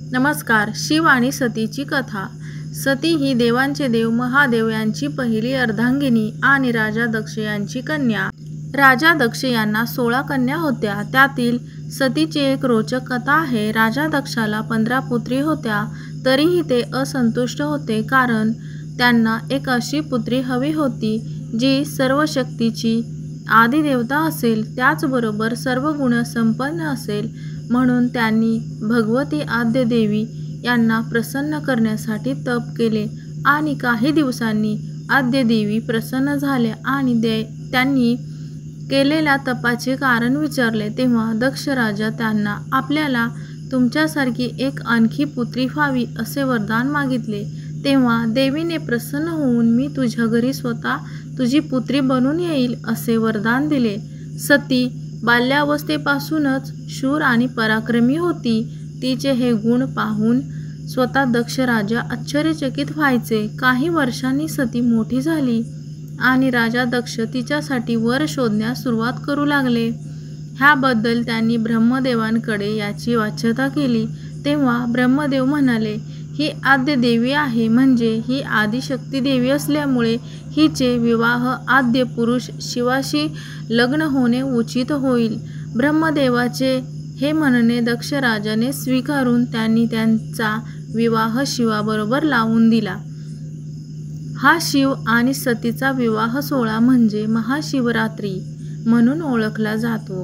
नमस्कार. शिव आणि सतीची कथा. सती ही देवांचे देव महादेव यांची पहिली अर्धांगिनी आणि राजा दक्ष यांची कन्या. राजा दक्ष यांना 16 कन्या होत्या. त्यातील सतीची एक रोचक कथा आहे. राजा दक्षाला 15 पुत्री होत्या, तरीही ते असंतुष्ट होते, कारण त्यांना एक अशी पुत्री हवी होती जी सर्व शक्तीची आदिदेवता असेल, त्याचबरोबर सर्व गुण संपन्न असेल. म्हणून त्यांनी भगवती आद्यदेवी यांना प्रसन्न करण्यासाठी तप केले आणि काही दिवसांनी आद्यदेवी प्रसन्न झाल्या आणि त्यांनी केलेल्या तपाचे कारण विचारले. तेव्हा दक्ष राजा त्यांना आपल्याला तुमच्यासारखी एक आणखी पुत्री व्हावी असे वरदान मागितले. तेव्हा देवीने प्रसन्न होऊन मी तुझ्या घरी स्वतः तुझी पुत्री बनून येईल असे वरदान दिले. सती बाल्यावस्थेपासूनच शूर आणि पराक्रमी होती. तिचे हे गुण पाहून स्वतः दक्ष राजा आश्चर्यचकित व्हायचे. काही वर्षांनी सती मोठी झाली आणि राजा दक्ष तिच्यासाठी वर शोधण्यास सुरुवात करू लागले. ह्याबद्दल त्यांनी ब्रह्मदेवांकडे याची वाच्यता केली. तेव्हा ब्रह्मदेव म्हणाले, ही आद्य देवी आहे, म्हणजे ही आदिशक्ती देवी असल्यामुळे हिचे विवाह आद्य पुरुष शिवाशी लग्न होणे उचित होईल. ब्रह्मदेवाचे हे म्हणणे दक्ष राजाने स्वीकारून त्यांनी त्यांचा विवाह शिवाबरोबर लावून दिला. हा शिव आणि सतीचा विवाह सोहळा म्हणजे महाशिवरात्री म्हणून ओळखला जातो.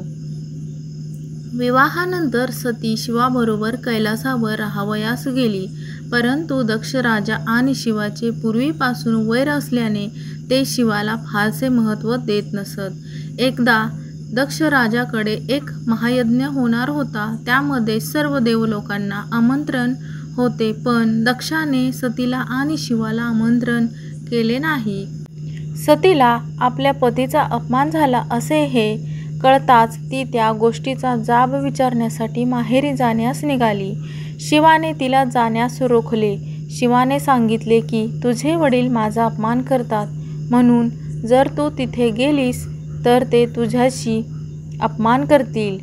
विवाहानंतर सती शिवाबरोबर कैलासावर राहावयास गेली, परंतु दक्ष राजा आणि शिवाचे पूर्वीपासून वैर असल्याने ते शिवाला फारसे महत्त्व देत नसत. एकदा दक्ष राजाकडे एक महायज्ञ होणार होता. त्यामध्ये सर्व देवलोकांना आमंत्रण होते, पण दक्षाने सतीला आणि शिवाला आमंत्रण केले नाही. सतीला आपल्या पतीचा अपमान झाला असे हे कळताच ती त्या गोष्टीचा जाब विचारण्यासाठी माहेरी जाण्यास निघाली. शिवाने तिला जाण्यास रोखले. शिवाने सांगितले की तुझे वडील माझा अपमान करतात, म्हणून जर तू तिथे गेलीस तर ते तुझ्याशी अपमान करतील,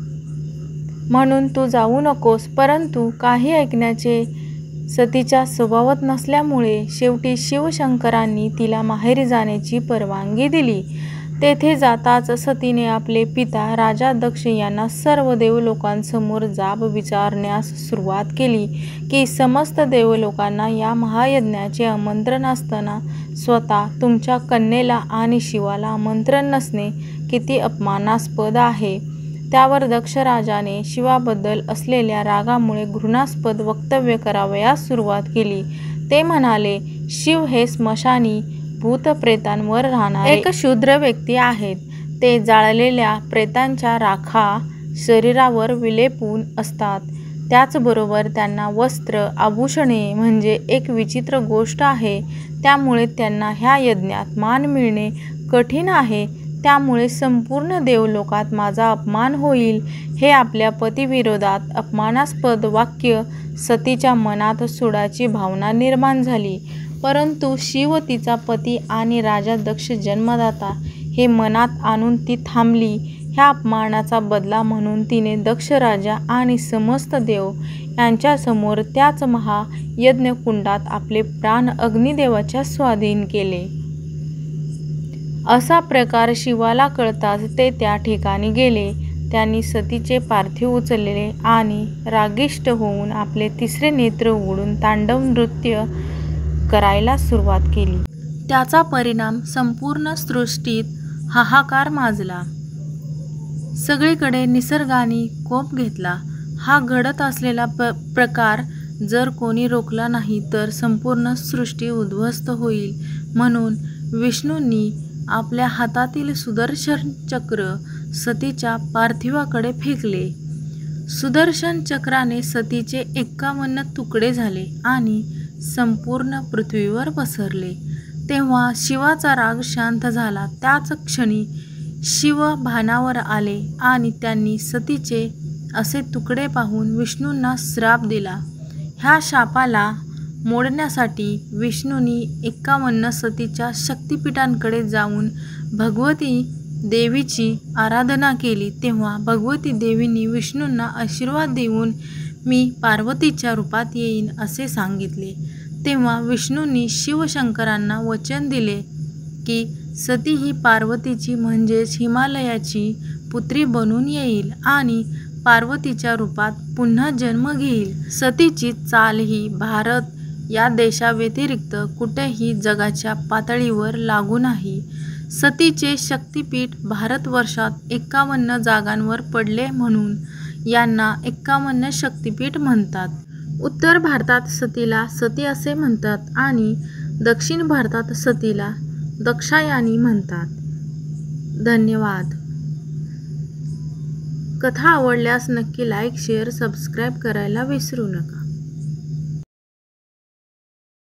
म्हणून तू जाऊ नकोस. परंतु काही ऐकण्याचे सतीच्या स्वभावात नसल्यामुळे शेवटी शिवशंकरांनी तिला माहेरी जाण्याची परवानगी दिली. तेथे जाताच सतीने आपले पिता राजा दक्ष यांना सर्व देवलोकांसमोर जाब विचारण्यास सुरुवात केली की समस्त देवलोकांना या महायज्ञाचे आमंत्रण असताना स्वतः तुमच्या कन्येला आणि शिवाला आमंत्रण नसणे किती अपमानास्पद आहे. त्यावर दक्ष राजाने शिवाबद्दल असलेल्या रागामुळे घृणास्पद वक्तव्य करावयास सुरुवात केली. ते म्हणाले, शिव हे स्मशानी भूतप्रेतांवर राहणारे एक शूद्र व्यक्ती आहेत. ते जाळलेल्या प्रेतांच्या राखा शरीरावर विलेपून असतात. त्याचबरोबर त्यांना वस्त्र आभूषणे म्हणजे एक विचित्र गोष्ट आहे. त्यामुळे त्यांना ह्या यज्ञात मान मिळणे कठीण आहे. त्यामुळे संपूर्ण देवलोकात माझा अपमान होईल. हे आपल्या पतीविरोधात अपमानास्पद वाक्य सतीच्या मनात सुडाची भावना निर्माण झाली. परंतु शिव तिचा पती आणि राजा दक्ष जन्मदाता हे मनात आणून ती थांबली. ह्या अपमानाचा बदला म्हणून तिने दक्ष राजा आणि समस्त देव यांच्यासमोर त्याच महायज्ञकुंडात आपले प्राण अग्निदेवाच्या स्वाधीन केले. असा प्रकार शिवाला कळताच ते त्या ठिकाणी गेले. त्यांनी सतीचे पार्थिव उचलले आणि रागिष्ट होऊन आपले तिसरे नेत्र उघडून तांडव नृत्य करायला सुरुवात केली. त्याचा परिणाम संपूर्ण सृष्टीत हाहाकार माजला. सगळीकडे निसर्गाने कोप घेतला. हा घडत असलेला प्रकार जर कोणी रोखला नाही तर संपूर्ण सृष्टी उद्ध्वस्त होईल. म्हणून विष्णूंनी आपल्या हातातील सुदर्शन चक्र सतीच्या पार्थिवाकडे फेकले. सुदर्शन चक्राने सतीचे 51 तुकडे झाले आणि संपूर्ण पृथ्वीवर पसरले. तेव्हा शिवाचा राग शांत झाला. त्याच क्षणी शिव भानावर आले आणि त्यांनी सतीचे असे तुकडे पाहून विष्णूंना श्राप दिला. ह्या शापाला मोडण्यासाठी विष्णूंनी 51 सतीच्या शक्तिपीठांकडे जाऊन भगवती देवीची आराधना केली. तेव्हा भगवती देवींनी विष्णूंना आशीर्वाद देऊन मी पार्वतीच्या रूपात येईन असे सांगितले. तेव्हा विष्णूंनी शिवशंकरांना वचन दिले की सती ही पार्वतीची म्हणजेच हिमालयाची पुत्री बनून येईल आणि पार्वतीच्या रूपात पुन्हा जन्म घेईल. सतीची चाल ही भारत या देशाव्यतिरिक्त कुठेही जगाच्या पातळीवर लागू नाही. सतीचे शक्तिपीठ भारतवर्षात 51 जागांवर पडले म्हणून यांना 51 शक्तिपीठ म्हणतात. उत्तर भारतात सतीला सती असे म्हणतात आणि दक्षिण भारतात सतीला दाक्षायणी म्हणतात. धन्यवाद. कथा आवडल्यास नक्की लाईक, शेअर, सबस्क्राईब करायला विसरू नका.